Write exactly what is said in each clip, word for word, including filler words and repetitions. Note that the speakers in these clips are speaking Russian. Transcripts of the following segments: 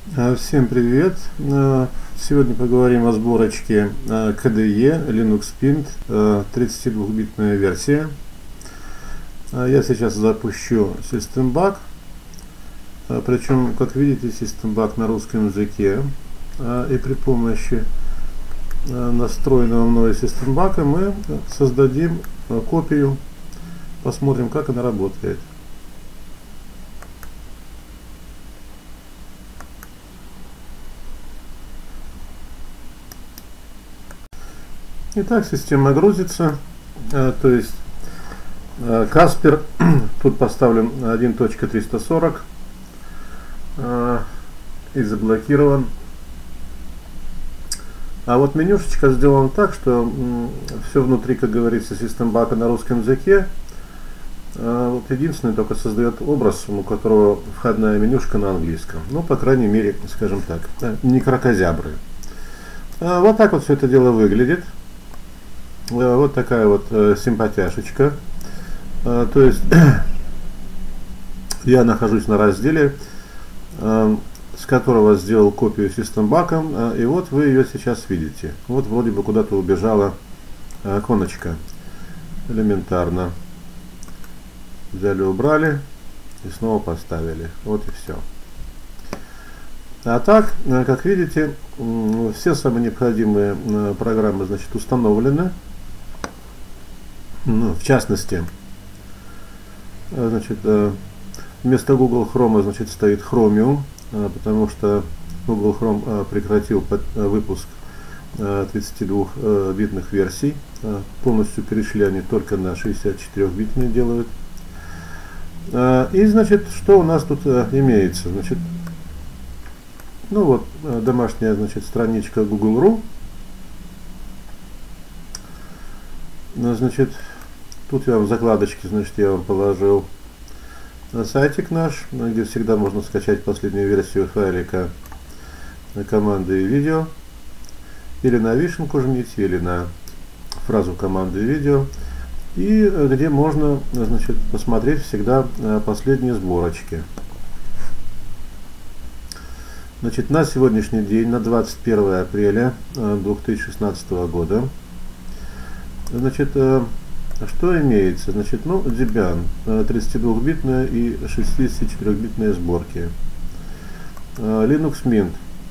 Всем привет! Сегодня поговорим о сборочке кей ди и Linux Mint тридцатидвухбитная версия. Я сейчас запущу SystemBug, причем, как видите, SystemBug на русском языке, и при помощи настроенного мной SystemBug мы создадим копию, посмотрим, как она работает. Итак, система грузится, то есть Каспер тут поставлен один точка триста сорок и заблокирован. А вот менюшечка сделана так, что все внутри, как говорится, SystemBug на русском языке. Вот единственное, только создает образ, у которого входная менюшка на английском. Ну, по крайней мере, скажем так, не кракозябры. Вот так вот все это дело выглядит. Вот такая вот э, симпатяшечка. Э, то есть я нахожусь на разделе, э, с которого сделал копию SystemBug, э, и вот вы ее сейчас видите. Вот вроде бы куда-то убежала э, иконочка. Элементарно. Взяли, убрали и снова поставили. Вот и все. А так, э, как видите, э, все самые необходимые э, программы, значит, установлены. Ну, в частности, значит, вместо Google Chrome, значит, стоит Chromium, потому что Google Chrome прекратил выпуск тридцатидвухбитных версий. Полностью перешли они только на шестьдесятчетырёхбитные делают. И, значит, что у нас тут имеется? Значит, ну вот, домашняя, значит, страничка Google точка ру. Значит, тут я вам закладочки, значит, я вам положил на сайтик наш, где всегда можно скачать последнюю версию файлика команды и видео, или на вишенку жмите, или на фразу команды и видео, и где можно, значит, посмотреть всегда последние сборочки. Значит, на сегодняшний день, на двадцать первое апреля две тысячи шестнадцатого года, значит, что имеется? Значит, ну, Debian, тридцатидвухбитная и шестидесятичетырёхбитные сборки. Linux Mint.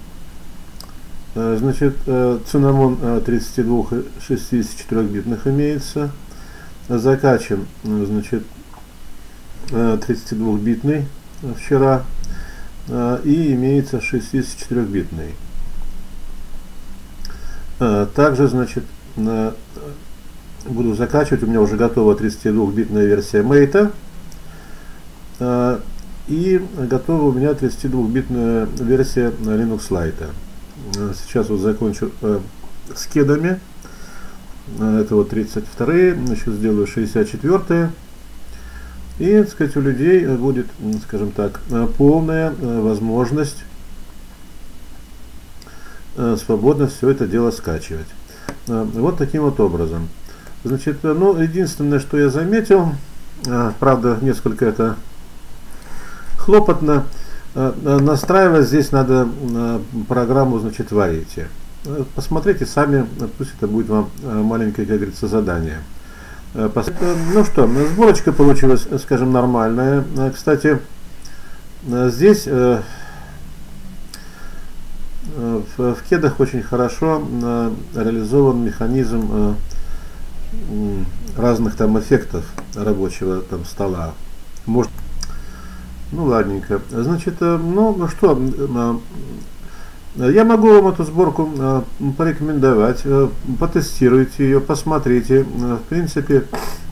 Значит, Cinnamon тридцатидвух и шестидесятичетырёхбитных имеется. Закачан, значит, тридцатидвухбитный вчера. И имеется шестидесятичетырёхбитный. Также, значит, буду закачивать, у меня уже готова тридцатидвухбитная версия Mate, э, и готова у меня тридцатидвухбитная версия Linux Lite. Сейчас вот закончу э, с кедами, это вот тридцать вторые, еще сделаю шестьдесят четвёртые, и, так сказать, у людей будет, скажем так, полная возможность э, свободно все это дело скачивать. Э, вот таким вот образом. Значит, ну, единственное, что я заметил, правда, несколько это хлопотно, настраивать здесь надо программу, значит, Variety. Посмотрите сами, пусть это будет вам маленькое, как говорится, задание. Ну что, сборочка получилась, скажем, нормальная. Кстати, здесь в, в кедах очень хорошо реализован механизм разных там эффектов рабочего там стола. Может, ну ладненько. Значит, ну что, я могу вам эту сборку порекомендовать. Потестируйте ее, посмотрите. В принципе,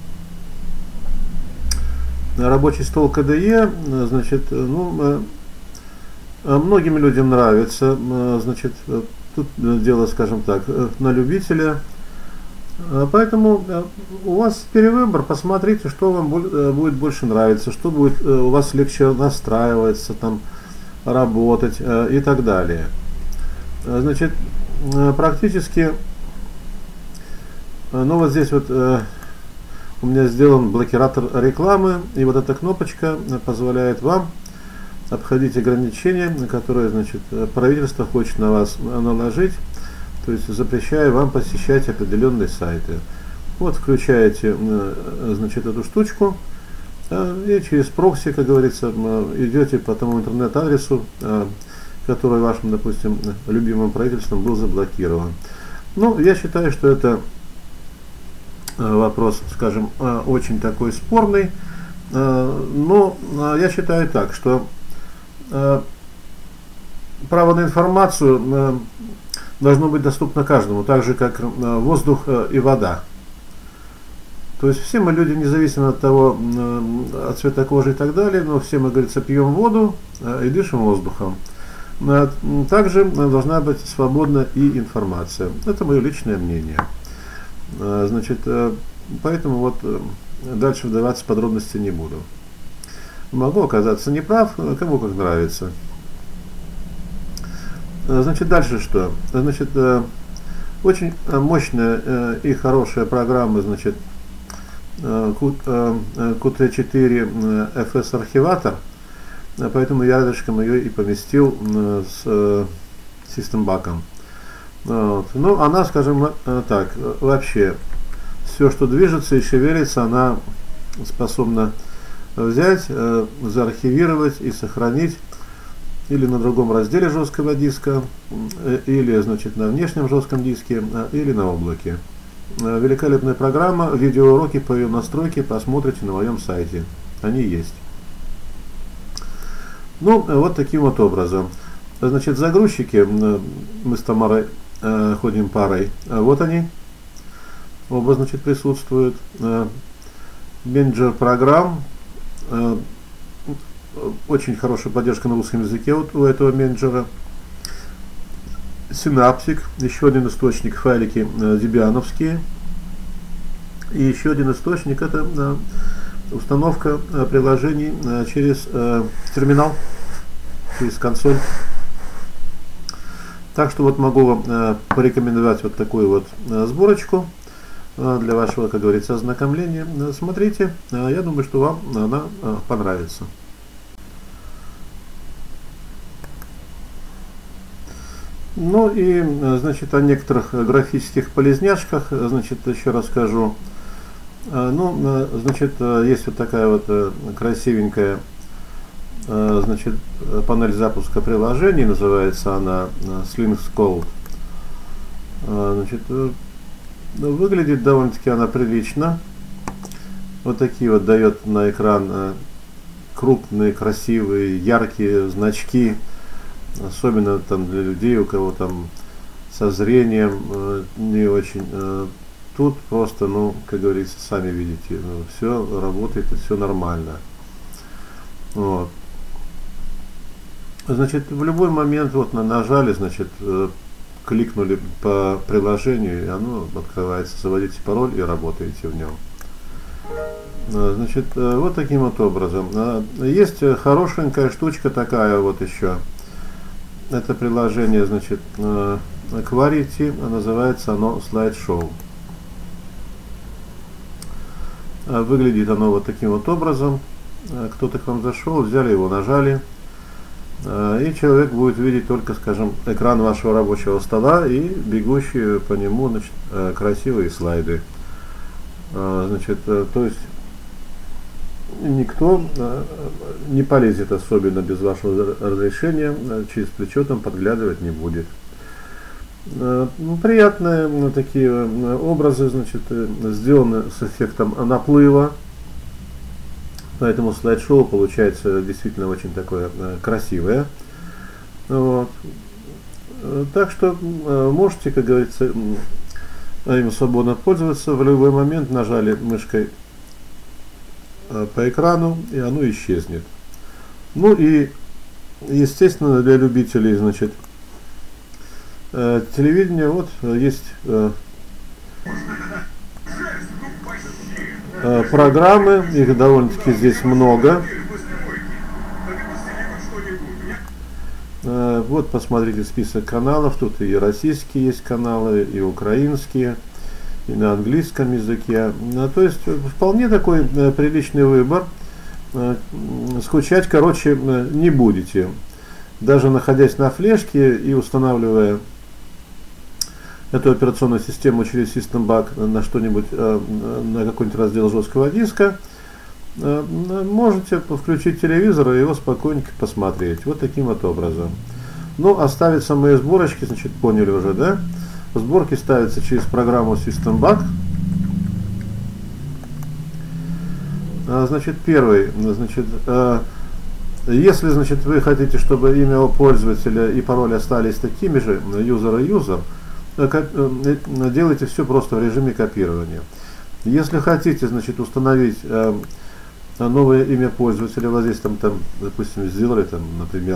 рабочий стол кей ди и, значит, ну, многим людям нравится. Значит, тут дело, скажем так, на любителя. Поэтому у вас перевыбор, посмотрите, что вам будет больше нравиться, что будет у вас легче настраиваться, там, работать и так далее. Значит, практически, ну вот здесь вот у меня сделан блокиратор рекламы, и вот эта кнопочка позволяет вам обходить ограничения, которые, значит, правительство хочет на вас наложить, то есть запрещая вам посещать определенные сайты. Вот включаете, значит, эту штучку и через прокси, как говорится, идете по тому интернет-адресу, который вашим, допустим, любимым правительством был заблокирован. Ну, я считаю, что это вопрос, скажем, очень такой спорный, но я считаю так, что право на информацию должно быть доступно каждому, так же как воздух и вода. То есть все мы люди, независимо от того, от цвета кожи и так далее, но все мы, говорится, пьем воду и дышим воздухом. Также должна быть свободна и информация. Это мое личное мнение. Значит, поэтому вот дальше вдаваться в подробности не буду. Могу оказаться неправ, кому как нравится. Значит, дальше что? Значит, очень мощная и хорошая программа, значит, кью ти четыре эф эс архиватор, поэтому я рядышком ее и поместил с System Bug. Вот. Ну, она, скажем так, вообще все, что движется и шевелится, она способна взять, заархивировать и сохранить или на другом разделе жесткого диска, или, значит, на внешнем жестком диске, или на облаке. Великолепная программа, видеоуроки по ее настройке посмотрите на моем сайте, они есть. Ну, вот таким вот образом. Значит, загрузчики, мы с Тамарой э, ходим парой, вот они, оба, значит, присутствуют. Менеджер программ, э, очень хорошая поддержка на русском языке вот у этого менеджера. Синаптик, еще один источник, файлики э, дебиановские. И еще один источник — это э, установка э, приложений э, через э, терминал, через консоль. Так что вот могу вам э, порекомендовать вот такую вот э, сборочку э, для вашего, как говорится, ознакомления. Э, смотрите, э, я думаю, что вам она э, понравится. Ну и, значит, о некоторых графических полезняшках, значит, еще расскажу. Ну, значит, есть вот такая вот красивенькая, значит, панель запуска приложений, называется она Slings Code. Значит, выглядит довольно-таки она прилично. Вот такие вот дает на экран крупные, красивые, яркие значки. Особенно там для людей, у кого там со зрением э, не очень. Э, тут просто, ну, как говорится, сами видите, ну, все работает и все нормально. Вот. Значит, в любой момент вот на нажали, значит, э, кликнули по приложению, и оно открывается. Заводите пароль и работаете в нем. Э, значит, э, вот таким вот образом. Э, есть хорошенькая штучка такая вот еще. Это приложение, значит, Clarity, называется оно Slideshow. Выглядит оно вот таким вот образом. Кто-то к вам зашел, взяли его, нажали, и человек будет видеть только, скажем, экран вашего рабочего стола и бегущие по нему, значит, красивые слайды. Значит, то есть никто не полезет особенно без вашего разрешения, через плечо там подглядывать не будет. Ну, приятные такие образы, значит, сделаны с эффектом наплыва, поэтому слайд-шоу получается действительно очень такое красивое. Вот. Так что можете, как говорится, им свободно пользоваться. В любой момент нажали мышкой по экрану, и оно исчезнет. Ну и, естественно, для любителей, значит, э, телевидения, вот есть э, э, программы, их довольно-таки здесь много. Э, вот посмотрите список каналов, тут и российские есть каналы, и украинские, и на английском языке. То есть вполне такой приличный выбор. скучать, короче, не будете. Даже находясь на флешке и устанавливая эту операционную систему через SystemBug на что-нибудь, на какой-нибудь раздел жесткого диска, можете включить телевизор и его спокойненько посмотреть. Вот таким вот образом. Ну, а ставятся мои сборочки, значит, поняли уже, да? Сборки ставятся через программу SystemBug. Значит, первый, значит, если, значит, вы хотите, чтобы имя пользователя и пароль остались такими же, user и user, делайте все просто в режиме копирования. Если хотите, значит, установить новое имя пользователя, вот здесь там, там допустим, сделали, там, например,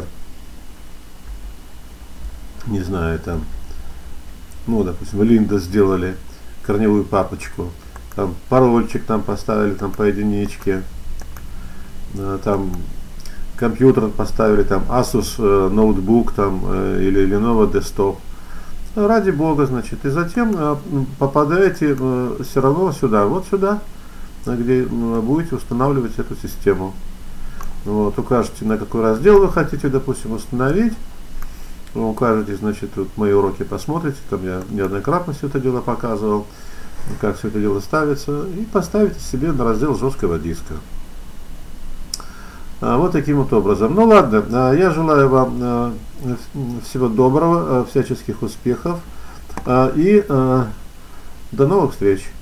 не знаю, там, ну, допустим, Линда сделали, корневую папочку, там, парольчик там поставили, там, по единичке, там, компьютер поставили, там, Asus ноутбук, там, или Lenovo Desktop, ради бога, значит, и затем попадаете все равно сюда, вот сюда, где будете устанавливать эту систему. Вот, укажете, на какой раздел вы хотите, допустим, установить. Вы укажете, значит, вот мои уроки посмотрите, там я неоднократно все это дело показывал, как все это дело ставится, и поставите себе на раздел жесткого диска. А, вот таким вот образом. Ну ладно, я желаю вам всего доброго, всяческих успехов и до новых встреч.